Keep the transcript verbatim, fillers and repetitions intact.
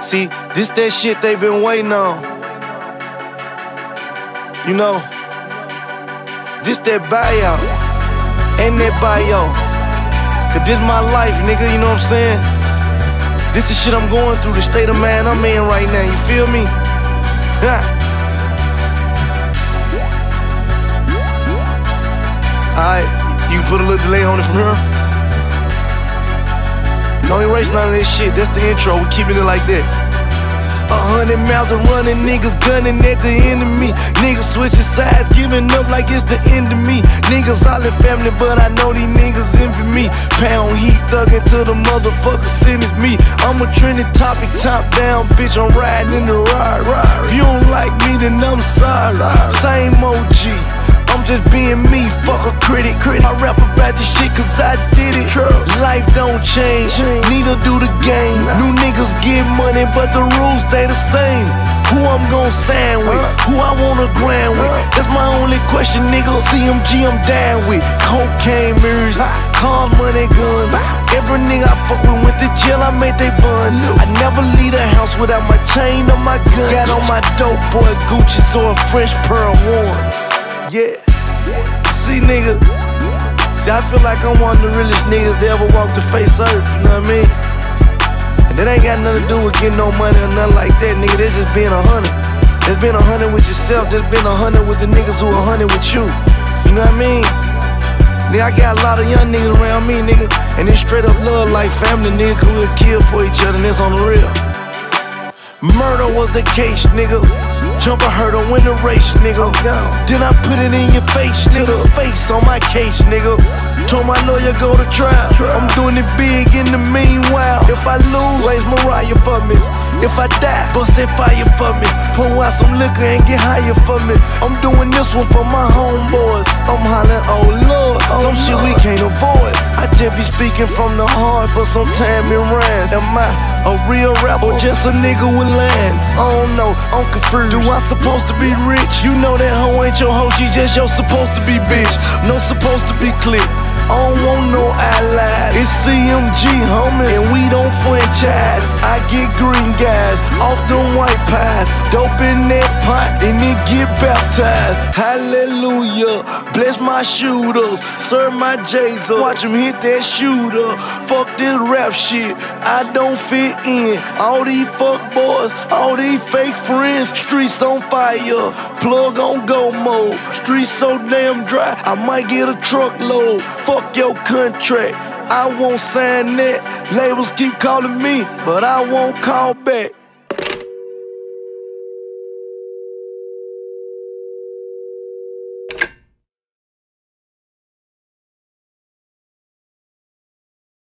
See, this that shit they been waiting on. You know, this that buyout, and that bio. Cause this my life, nigga, you know what I'm saying? This the shit I'm going through, the state of mind I'm in right now, you feel me? Alright, you can put a little delay on it from here. Don't erase none of this shit, that's the intro, we keeping it like that. A hundred miles of running, niggas gunning at the enemy. Niggas switching sides, giving up like it's the end of me. Niggas all in family, but I know these niggas envy me. Pound heat thugging till the motherfucker sentence me. I'm a trending topic, top down, bitch, I'm riding in the ride. If you don't like me, then I'm sorry. Same O G, I'm just being me, fuck a critic. I rap about this shit cause I did it. Life don't change, neither do the game. New niggas get money, but the rules stay the same. Who I'm gon' sign with, who I wanna grind with, that's my only question, nigga. C M G I'm down with. Cocaine mirrors, cars, money, guns. Every nigga I fuck with went to jail, I made they bun. I never leave the house without my chain or my gun. Got on my dope boy Gucci, so a fresh pair of ones. Yeah, see nigga, see I feel like I'm one of the realest niggas that ever walked the face of earth, you know what I mean? And that ain't got nothing to do with getting no money or nothing like that, nigga. That's just being a hundred. That's being a hundred with yourself, that's being a hundred with the niggas who a hundred with you. You know what I mean? Nigga, I got a lot of young niggas around me, nigga, and they straight up love like family, nigga, cause we'll kill for each other, and that's on the real. Murder was the case, nigga. Jump a hurdle, win the race, nigga. Then I put it in your face, nigga. Face on my case, nigga. Told my lawyer go to trial. I'm doing it big in the meanwhile. If I lose, raise Mariah for me. If I die, bust that fire for me. Pour out some liquor and get higher for me. I'm doing this one for my homeboys. I'm hollering, oh Lord, some shit we can't avoid. I just be speaking from the heart, but sometimes it rhymes. Am I a real rapper or just a nigga with lands? I don't know, I'm confused. Do I supposed to be rich? You know that hoe ain't your hoe, she just your supposed to be bitch. No supposed to be click. I don't want no allies. It's C M G, homie, and we don't franchise. I get green guys off them white pies. Dope in that pot, and it get baptized. Hallelujah, bless my shooters, serve my J's up. Watch them hit that shooter. Fuck this rap shit, I don't fit in. All these fuck boys, all these fake friends. Streets on fire, plug on go mode. Streets so damn dry, I might get a truckload. Fuck your contract, I won't sign that. Labels keep calling me, but I won't call back.